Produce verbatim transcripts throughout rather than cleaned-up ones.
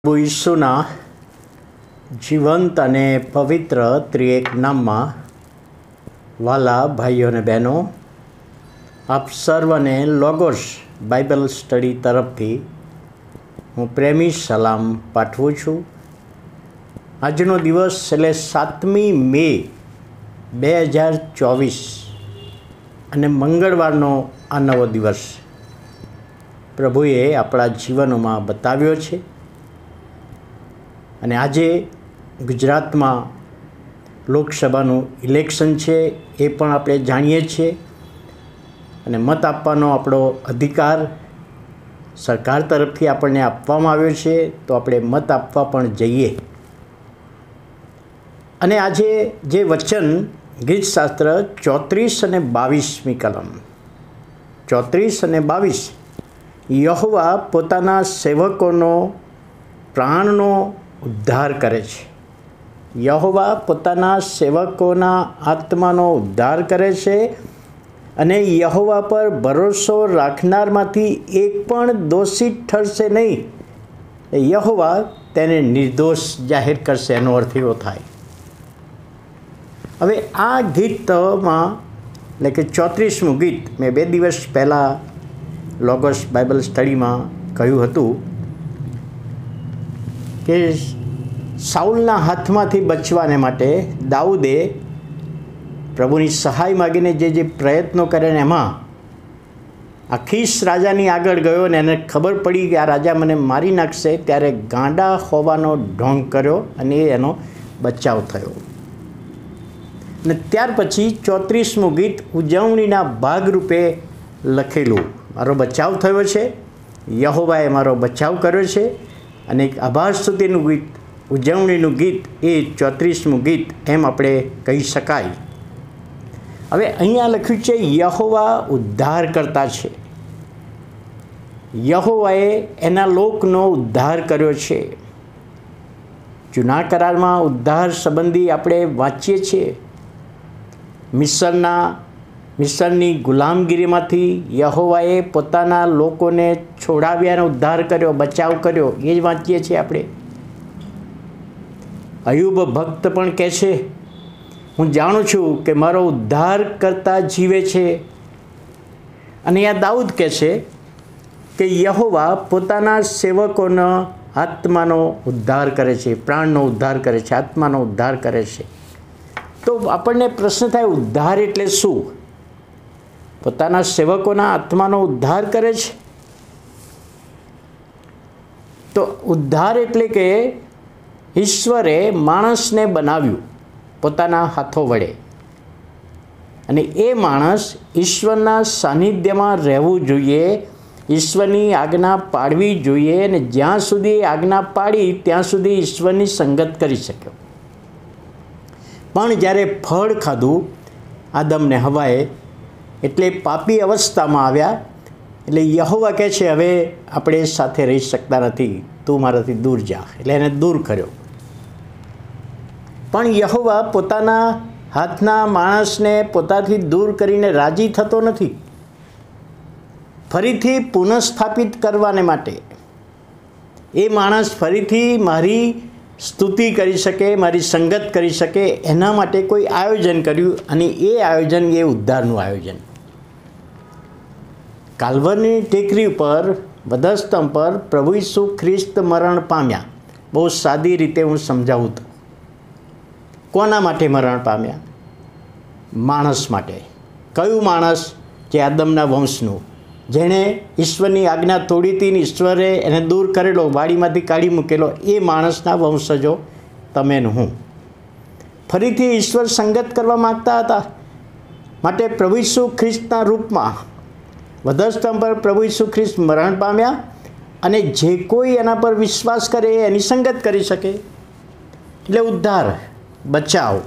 પ્રભુ ઈસુના જીવંત અને પવિત્ર ત્રિએક નામમાં વાલા ભાઈઓ અને બહેનો, આપ સર્વને લોગોસ બાઇબલ સ્ટડી તરફથી હું પ્રેમી સલામ પાઠવું છું. આજનો દિવસ એટલે સાતમી મે બે હજાર ચોવીસ અને મંગળવારનો આ નવો દિવસ પ્રભુએ આપણા જીવનોમાં બતાવ્યો છે. અને આજે ગુજરાતમાં લોકસભાનું ઇલેક્શન છે, એ પણ આપણે જાણીએ છીએ. અને મત આપવાનો આપણો અધિકાર સરકાર તરફથી આપણને આપવામાં આવ્યો છે, તો આપણે મત આપવા પણ જઈએ. અને આજે જે વચન ગીતશાસ્ત્ર ચોત્રીસ અને બાવીસમી કલમ ચોત્રીસ અને બાવીસ, યહોવા પોતાના સેવકોનો પ્રાણનો ઉદ્ધાર કરે છે. યહોવા પોતાના સેવકોના આત્માનો ઉદ્ધાર કરે છે અને યહોવા પર ભરોસો રાખનારમાંથી એક પણ દોષિત ઠરશે નહીં. યહોવા તેને નિર્દોષ જાહેર કરશે, એનો અર્થ એવો થાય. હવે આ ગીતમાં એટલે કે ચોત્રીસમું ગીત મેં બે દિવસ પહેલાં લોગોસ બાઇબલ સ્ટડીમાં કહ્યું હતું કે સાઉલના હાથમાંથી બચવાને માટે દાઉદે પ્રભુની સહાય માગીને જે જે પ્રયત્નો કર્યા, એમાં આખીસ રાજાની આગળ ગયો અને એને ખબર પડી કે આ રાજા મને મારી નાખશે, ત્યારે ગાંડા હોવાનો ઢોંગ કર્યો અને એનો બચાવ થયો. અને ત્યાર પછી ચોત્રીસમું ગીત ઉજવણીના ભાગરૂપે લખેલું, મારો બચાવ થયો છે, યહોવાએ મારો બચાવ કર્યો છે. અને એક આભાર સ્તુતિનું ગીત, ઉજવણીનું ગીત, એ ચોત્રીસમું ગીત એમ આપણે કહી શકાય. હવે અહીંયા લખ્યું છે યહોવા ઉદ્ધાર કરતા છે. યહોવાએ એના લોકનો ઉદ્ધાર કર્યો છે. જૂના કરારમાં ઉદ્ધાર સંબંધી આપણે વાંચીએ છીએ. મિસરના મિસરની ગુલામગીરીમાંથી યહોવાએ પોતાના લોકોને છોડાવ્યાનો ઉદ્ધાર કર્યો, બચાવ કર્યો, એ જ વાંચીએ છીએ આપણે. અયુબ ભક્ત પણ કહે છે, હું જાણું છું કે મારો ઉદ્ધાર કરતા જીવે છે. અને આ દાઉદ કહે છે કે યહોવા પોતાના સેવકોના આત્માનો ઉદ્ધાર કરે છે, પ્રાણનો ઉદ્ધાર કરે છે, આત્માનો ઉદ્ધાર કરે છે. તો આપણને પ્રશ્ન થાય, ઉદ્ધાર એટલે શું? પોતાના સેવકોના આત્માનો ઉદ્ધાર કરે છે. તો ઉદ્ધાર એટલે કે ઈશ્વરે માણસને બનાવ્યું પોતાના હાથો વડે, અને એ માણસ ઈશ્વરના સાનિધ્યમાં રહેવું જોઈએ, ઈશ્વરની આજ્ઞા પાડવી જોઈએ, અને જ્યાં સુધી આજ્ઞા પાડી ત્યાં સુધી ઈશ્વરની સંગત કરી શક્યો. પણ જ્યારે ફળ ખાધું આદમને હવાએ, એટલે પાપી અવસ્થામાં આવ્યા, એટલે યહોવા કહે છે હવે આપણે સાથે રહી શકતા નથી, તું મારાથી દૂર જા. એટલે એને દૂર કર્યો. પણ યહોવા પોતાના હાથના માણસને પોતાથી દૂર કરીને રાજી થતો નથી. ફરીથી પુનઃસ્થાપિત કરવાને માટે, એ માણસ ફરીથી મારી સ્તુતિ કરી શકે, મારી સંગત કરી શકે, એના માટે કોઈ આયોજન કર્યું. અને એ આયોજન એ ઉદ્ધારનું આયોજન. કાલ્વરની ટેકરી ઉપર, વધસ્તંભ પર પ્રભુ ઈસુ ખ્રિસ્ત મરણ પામ્યા. બહુ સાદી રીતે હું સમજાવું તો, કોના માટે મરણ પામ્યા? માણસ માટે. કયું માણસ? જે આદમના વંશનું, જેણે ઈશ્વરની આજ્ઞા તોડી હતી ને ઈશ્વરે એને દૂર કરેલો, વાડીમાંથી કાઢી મૂકેલો, એ માણસના વંશજો તમે ને હું. ફરીથી ઈશ્વર સંગત કરવા માગતા હતા, માટે પ્રભુ ઈસુ ખ્રિસ્તના રૂપમાં વધસ્તંભ પર પ્રભુ ઈસુ ખ્રિસ્ત મરણ પામ્યા, અને જે કોઈ એના પર વિશ્વાસ કરે એની સંગત કરી શકે. એટલે ઉદ્ધાર, બચાવ.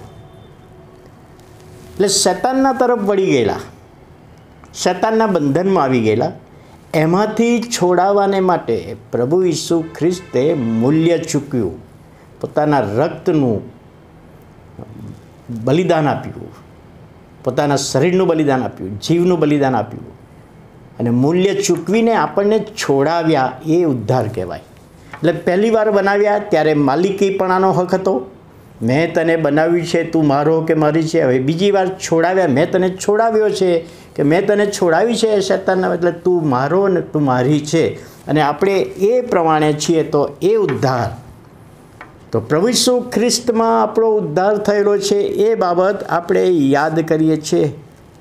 એટલે શૈતાનના તરફ વળી ગયેલા, શૈતાનના બંધનમાં આવી ગયેલા, એમાંથી છોડાવવાને માટે પ્રભુ ઈસુ ખ્રિસ્તે મૂલ્ય ચૂક્યું, પોતાના રક્તનું બલિદાન આપ્યું, પોતાના શરીરનું બલિદાન આપ્યું, જીવનું બલિદાન આપ્યું, અને મૂલ્ય ચૂકવીને આપણને છોડાવ્યા, એ ઉદ્ધાર કહેવાય. એટલે પહેલી વાર બનાવ્યા ત્યારે માલિકીપણાનો હક હતો, મેં તને બનાવ્યું છે, તું મારો કે મારી છે. હવે બીજી વાર છોડાવ્યા, મેં તને છોડાવ્યો છે કે મેં તને છોડાવી છે શૈતાનના, એટલે તું મારો ને તું મારી છે. અને આપણે એ પ્રમાણે છીએ. તો એ ઉદ્ધાર, તો પ્રભુ ઈસુ ખ્રિસ્તમાં આપણો ઉદ્ધાર થયેલો છે એ બાબત આપણે યાદ કરીએ છીએ.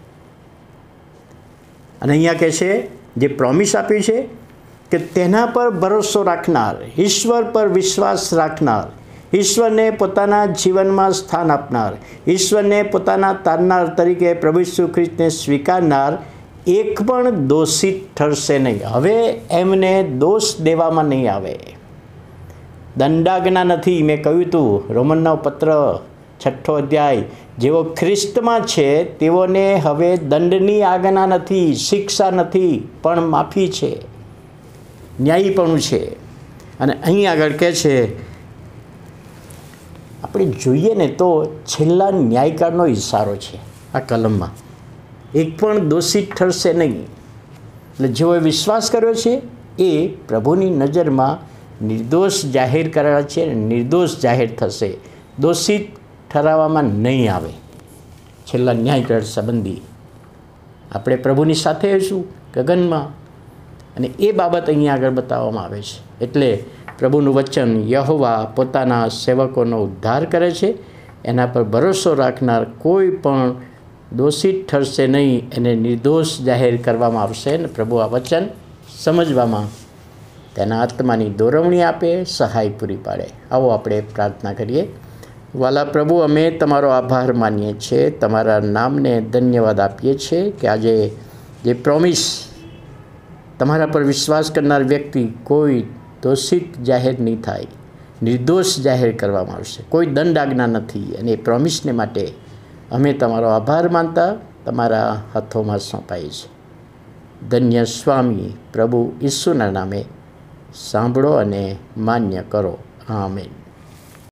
અને અહીંયા કહે છે જે પ્રોમિસ આપ્યું છે કે તેના પર ભરોસો રાખનાર, ઈશ્વર પર વિશ્વાસ રાખનાર, ઈશ્વરને પોતાના જીવનમાં સ્થાન આપનાર, ઈશ્વરને પોતાના તારનાર તરીકે પ્રભુ ઈસુ ખ્રિસ્તને સ્વીકારનાર એક પણ દોષિત ઠરશે નહીં. હવે એમને દોષ દેવામાં નહીં આવે. દંડાજ્ઞા નથી. મેં કહ્યું હતું રોમનનો પત્ર છઠ્ઠો અધ્યાય, જેઓ ખ્રિસ્તમાં છે તેઓને હવે દંડની આજ્ઞા નથી, શિક્ષા નથી, પણ માફી છે, ન્યાયીપણું છે. અને અહીં આગળ કહે છે, આપણે જોઈએ ને તો છેલ્લા ન્યાયકાળનો ઇશારો છે આ કલમમાં, એક પણ દોષિત ઠરશે નહીં. એટલે જેઓએ વિશ્વાસ કર્યો છે એ પ્રભુની નજરમાં નિર્દોષ જાહેર કરેલા છે, નિર્દોષ જાહેર થશે, દોષિત ઠરાવવામાં નહીં આવે. છેલ્લા ન્યાયકાળ સંબંધી આપણે પ્રભુની સાથે હશું ગગનમાં, અને એ બાબત અહીંયા આગળ બતાવવામાં આવે છે. એટલે પ્રભુનું વચન, યહોવા પોતાના સેવકોનો ઉદ્ધાર કરે છે, એના પર ભરોસો રાખનાર કોઈ પણ દોષિત ઠરશે નહીં, એને નિર્દોષ જાહેર કરવામાં આવશે. અને પ્રભુ આ વચન સમજવામાં તેના આત્માની દોરવણી આપે, સહાય પૂરી પાડે. આવો આપણે પ્રાર્થના કરીએ. વાલા પ્રભુ, અમે તમારો આભાર માનીએ છીએ, તમારા નામને ધન્યવાદ આપીએ છીએ કે આજે જે પ્રોમિસ, તમારા પર વિશ્વાસ કરનાર વ્યક્તિ કોઈ દોષિત જાહેર નહીં થાય, નિર્દોષ જાહેર કરવામાં આવશે, કોઈ દંડ આજ્ઞા નથી. અને એ પ્રોમિસને માટે અમે તમારો આભાર માનતા તમારા હાથોમાં સોંપાય છે. ધન્ય સ્વામી પ્રભુ ઈસુના નામે સાંભળો અને માન્ય કરો. આમેન.